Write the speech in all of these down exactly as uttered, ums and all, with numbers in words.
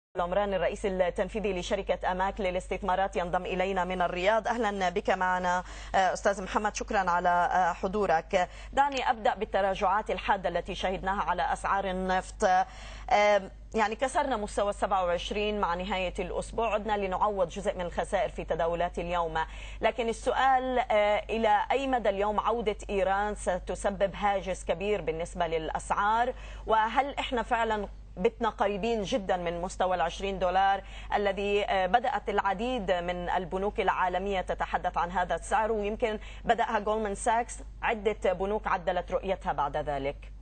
العمران الرئيس التنفيذي لشركة أماك للاستثمارات ينضم إلينا من الرياض. أهلا بك معنا أستاذ محمد، شكرا على حضورك. دعني أبدأ بالتراجعات الحادة التي شهدناها على أسعار النفط. يعني كسرنا مستوى سبعة وعشرين مع نهاية الأسبوع، عدنا لنعوض جزء من الخسائر في تداولات اليوم، لكن السؤال إلى أي مدى اليوم عودة إيران ستسبب هاجس كبير بالنسبة للأسعار، وهل إحنا فعلا بتنا قريبين جدا من مستوى العشرين دولار الذي بدأت العديد من البنوك العالمية تتحدث عن هذا السعر، ويمكن بدأها جولمان ساكس، عدة بنوك عدلت رؤيتها بعد ذلك.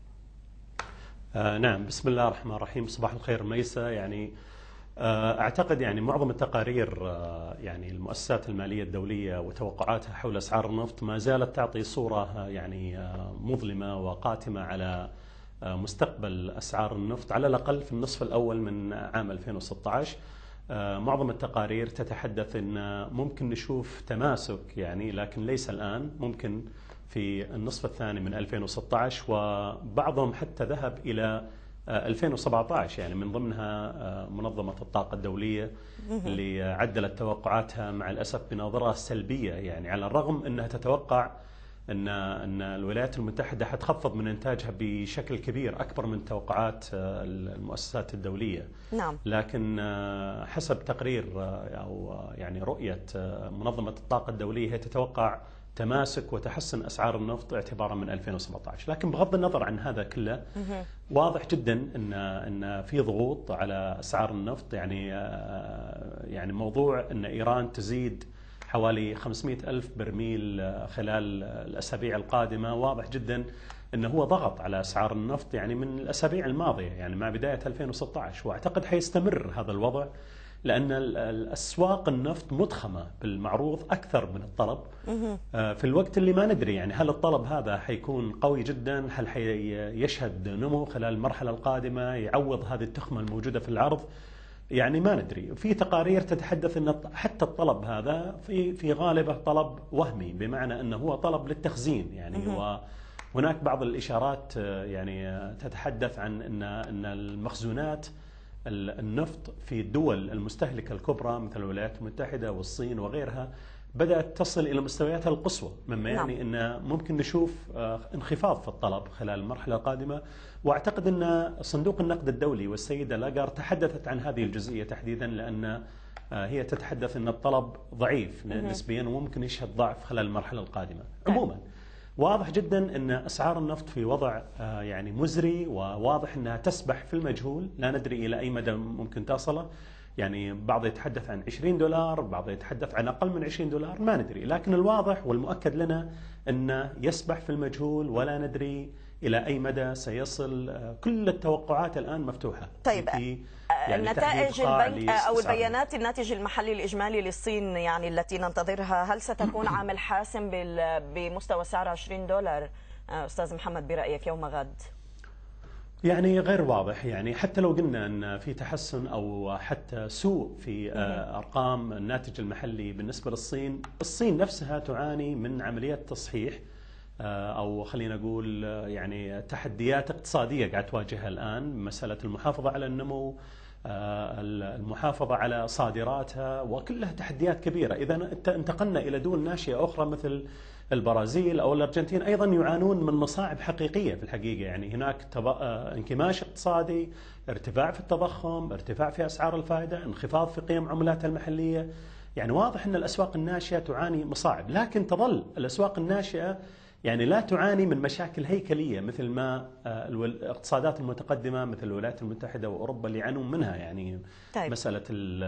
آه نعم، بسم الله الرحمن الرحيم. صباح الخير ميسة. يعني آه أعتقد يعني معظم التقارير آه يعني المؤسسات المالية الدولية وتوقعاتها حول أسعار النفط ما زالت تعطي صورة يعني آه مظلمة وقاتمة على مستقبل أسعار النفط على الأقل في النصف الأول من عام ألفين وستة عشر. معظم التقارير تتحدث أن ممكن نشوف تماسك يعني، لكن ليس الآن، ممكن في النصف الثاني من ألفين وستة عشر، وبعضهم حتى ذهب إلى ألفين وسبعة عشر، يعني من ضمنها منظمة الطاقة الدولية اللي عدلت توقعاتها مع الأسف بنظرة سلبية، يعني على الرغم أنها تتوقع أن أن الولايات المتحدة حتخفض من إنتاجها بشكل كبير أكبر من توقعات المؤسسات الدولية. نعم. لكن حسب تقرير أو يعني رؤية منظمة الطاقة الدولية هي تتوقع تماسك وتحسن أسعار النفط اعتبارا من ألفين وسبعة عشر. لكن بغض النظر عن هذا كله، واضح جدا أن أن في ضغوط على أسعار النفط. يعني يعني موضوع أن إيران تزيد حوالي خمسمئة ألف برميل خلال الأسابيع القادمة، واضح جدا أنه هو ضغط على أسعار النفط يعني من الأسابيع الماضية، يعني مع بداية ألفين وستة عشر، وأعتقد حيستمر هذا الوضع لأن الأسواق النفط مضخمة بالمعروض أكثر من الطلب في الوقت اللي ما ندري يعني هل الطلب هذا حيكون قوي جدا، هل حيشهد نمو خلال المرحلة القادمة يعوض هذه التخمة الموجودة في العرض، يعني ما ندري. في تقارير تتحدث ان حتى الطلب هذا في في غالبه طلب وهمي، بمعنى انه هو طلب للتخزين يعني. وهناك بعض الاشارات يعني تتحدث عن ان ان المخزونات النفط في الدول المستهلكه الكبرى مثل الولايات المتحده والصين وغيرها بدأت تصل إلى مستوياتها القصوى، مما يعني أن ممكن نشوف انخفاض في الطلب خلال المرحلة القادمة. وأعتقد أن صندوق النقد الدولي والسيدة لاغارد تحدثت عن هذه الجزئية تحديدا، لأن هي تتحدث أن الطلب ضعيف نسبيا وممكن يشهد ضعف خلال المرحلة القادمة. عموما واضح جدا أن أسعار النفط في وضع يعني مزري، وواضح أنها تسبح في المجهول، لا ندري إلى أي مدى ممكن تصله. يعني بعض يتحدث عن عشرين دولار، بعض يتحدث عن أقل من عشرين دولار، ما ندري. لكن الواضح والمؤكد لنا أنه يسبح في المجهول ولا ندري إلى أي مدى سيصل. كل التوقعات الآن مفتوحة. طيب يعني النتائج البنك أو البيانات الناتج المحلي الإجمالي للصين يعني التي ننتظرها، هل ستكون عامل حاسم بمستوى سعر عشرين دولار أستاذ محمد برأيك يوم غد؟ يعني غير واضح، يعني حتى لو قلنا أن في تحسن أو حتى سوء في أرقام الناتج المحلي بالنسبة للصين، الصين نفسها تعاني من عمليات تصحيح أو خلينا نقول يعني تحديات اقتصادية قاعد تواجهها الآن، مسألة المحافظة على النمو، المحافظة على صادراتها، وكلها تحديات كبيرة. إذا انتقلنا إلى دول ناشئة أخرى مثل البرازيل أو الأرجنتين أيضا يعانون من مصاعب حقيقية في الحقيقة. يعني هناك انكماش اقتصادي، ارتفاع في التضخم، ارتفاع في أسعار الفائدة، انخفاض في قيم عملاتها المحلية. يعني واضح أن الأسواق الناشئة تعاني مصاعب، لكن تظل الأسواق الناشئة يعني لا تعاني من مشاكل هيكلية مثل ما الاقتصادات المتقدمة مثل الولايات المتحدة وأوروبا اللي يعانون منها. يعني طيب. مسألة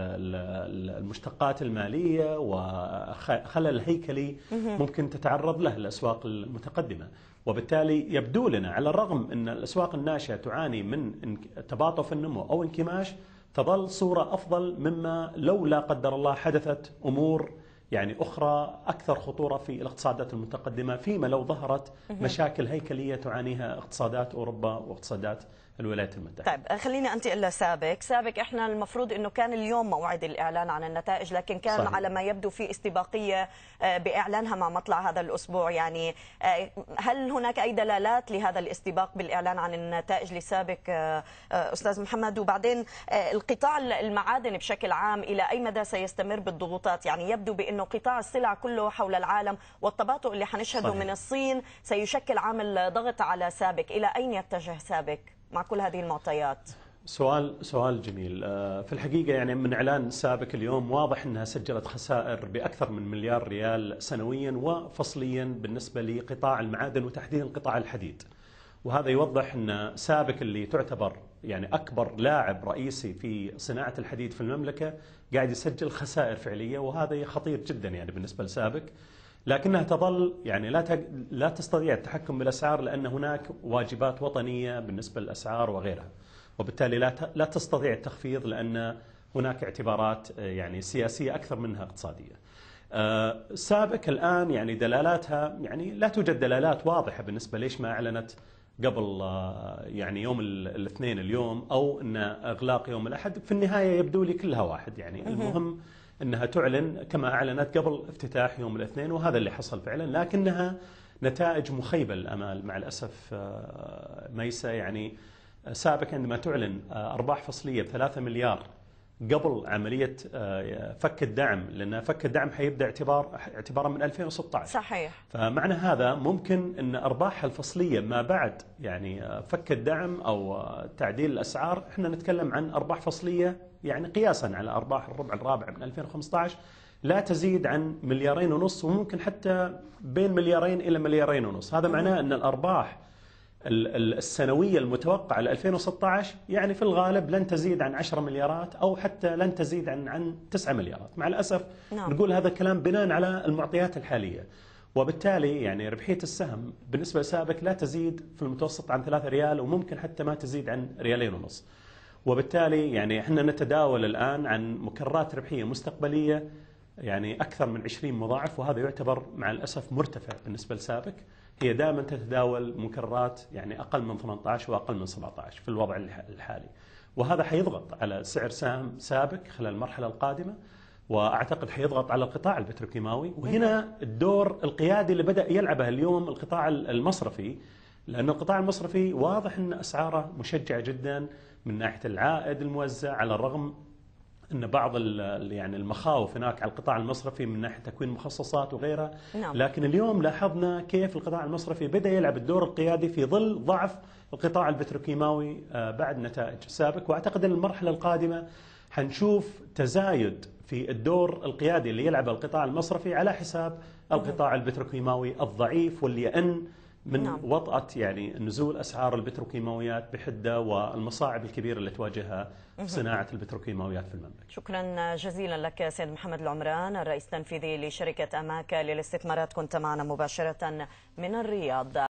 المشتقات المالية وخلل هيكلي ممكن تتعرض له الأسواق المتقدمة، وبالتالي يبدو لنا على الرغم أن الأسواق الناشئة تعاني من تباطؤ في النمو أو انكماش، تظل صورة أفضل مما لو لا قدر الله حدثت أمور يعني أخرى أكثر خطورة في الاقتصادات المتقدمة، فيما لو ظهرت مشاكل هيكلية تعانيها اقتصادات أوروبا واقتصادات الولايات المتحدة. طيب خليني أنتقل إلى سابق. سابق إحنا المفروض أنه كان اليوم موعد الإعلان عن النتائج، لكن كان صحيح. على ما يبدو في استباقية بإعلانها مع مطلع هذا الأسبوع. يعني هل هناك أي دلالات لهذا الاستباق بالإعلان عن النتائج لسابق أستاذ محمد؟ وبعدين القطاع المعادن بشكل عام إلى أي مدى سيستمر بالضغوطات؟ يعني يبدو بأنه قطاع السلع كله حول العالم والتباطؤ اللي حنشهده صحيح. من الصين سيشكل عامل ضغط على سابق. إلى أين يتجه سابق مع كل هذه المعطيات؟ سؤال سؤال جميل. في الحقيقة يعني من إعلان سابق اليوم واضح أنها سجلت خسائر بأكثر من مليار ريال سنويا وفصليا بالنسبة لقطاع المعادن وتحديدا قطاع الحديد. وهذا يوضح أن سابق اللي تعتبر يعني أكبر لاعب رئيسي في صناعة الحديد في المملكة قاعد يسجل خسائر فعلية، وهذا خطير جدا يعني بالنسبة لسابق. لكنها تظل يعني لا لا تستطيع التحكم بالأسعار، لأن هناك واجبات وطنية بالنسبة للأسعار وغيرها، وبالتالي لا لا تستطيع التخفيض لأن هناك اعتبارات يعني سياسية أكثر منها اقتصادية. سابق الآن يعني دلالاتها يعني لا توجد دلالات واضحة بالنسبة ليش ما أعلنت قبل يعني يوم الاثنين اليوم أو أن إغلاق يوم الأحد. في النهاية يبدو لي كلها واحد، يعني المهم أنها تعلن كما أعلنت قبل افتتاح يوم الاثنين، وهذا اللي حصل فعلا. لكنها نتائج مخيبة للأمال مع الأسف ميسة. يعني سابق عندما تعلن أرباح فصلية بثلاثة مليار قبل عملية فك الدعم، لأن فك الدعم حيبدأ اعتبار اعتبارا من ألفين وستة عشر. صحيح. فمعنى هذا ممكن أن أرباحها الفصلية ما بعد يعني فك الدعم أو تعديل الأسعار، احنا نتكلم عن أرباح فصلية يعني قياسا على أرباح الربع الرابع من ألفين وخمسة عشر لا تزيد عن مليارين ونص، وممكن حتى بين مليارين إلى مليارين ونص. هذا معناه أن الأرباح السنوية المتوقعة ل ألفين وستة عشر يعني في الغالب لن تزيد عن عشرة مليارات أو حتى لن تزيد عن عن تسعة مليارات. مع الأسف نعم. نقول هذا الكلام بناء على المعطيات الحالية، وبالتالي يعني ربحية السهم بالنسبة لسابق لا تزيد في المتوسط عن ثلاثة ريال، وممكن حتى ما تزيد عن ريالين ونص. وبالتالي يعني احنا نتداول الآن عن مكررات ربحية مستقبلية يعني أكثر من عشرين مضاعف، وهذا يعتبر مع الأسف مرتفع بالنسبة لسابق. هي دائما تتداول مكررات يعني أقل من ثمانية عشر وأقل من سبعة عشر في الوضع الحالي، وهذا حيضغط على سعر سهم سابق خلال المرحلة القادمة، وأعتقد حيضغط على القطاع البتروكيماوي. وهنا الدور القيادي اللي بدأ يلعبه اليوم القطاع المصرفي، لأن القطاع المصرفي واضح أن أسعاره مشجعة جدا من ناحية العائد الموزع، على الرغم أن بعض يعني المخاوف هناك على القطاع المصرفي من ناحية تكوين مخصصات وغيرها. نعم. لكن اليوم لاحظنا كيف القطاع المصرفي بدأ يلعب الدور القيادي في ظل ضعف القطاع البتروكيماوي بعد نتائج سابق. وأعتقد أن المرحلة القادمة حنشوف تزايد في الدور القيادي اللي يلعبه القطاع المصرفي على حساب القطاع البتروكيماوي الضعيف، واللي يأن من نعم. وطأة يعني نزول أسعار البتروكيماويات بحدة والمصاعب الكبيرة اللي تواجهها صناعة البتروكيماويات في المملكة. شكرا جزيلا لك سيد محمد العمران، الرئيس التنفيذي لشركة أماك للاستثمارات، كنت معنا مباشرة من الرياض.